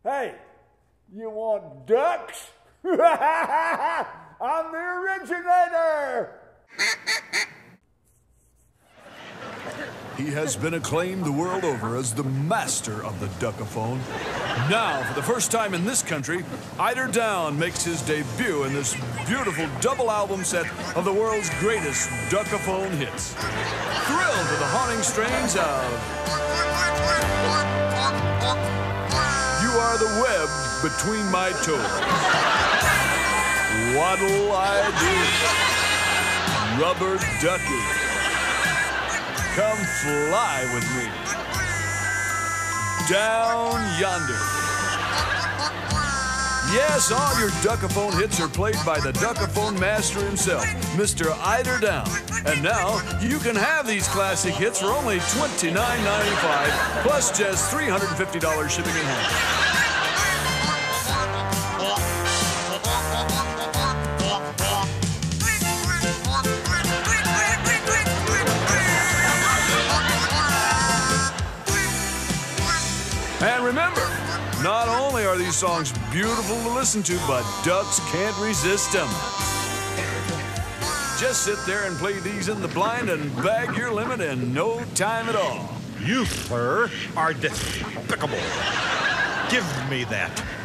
Hey, you want ducks? I'm the originator! He has been acclaimed the world over as the master of the Duck-a-fone. Now, for the first time in this country, Eider Down makes his debut in this beautiful double album set of the world's greatest Duck-a-fone hits. Thrilled to the haunting strains of You Are the Web Between My Toes, What'll I Do, Rubber Ducky, Come Fly With Me, Down Yonder. Yes, all your Duck-a-fone hits are played by the Duck-a-fone master himself, Mr. Eider Down. And now, you can have these classic hits for only $29.95, plus just $350 shipping and handling. And remember, not only are these songs beautiful to listen to, but ducks can't resist them. Just sit there and play these in the blind and bag your limit in no time at all. You, sir, are despicable. Give me that.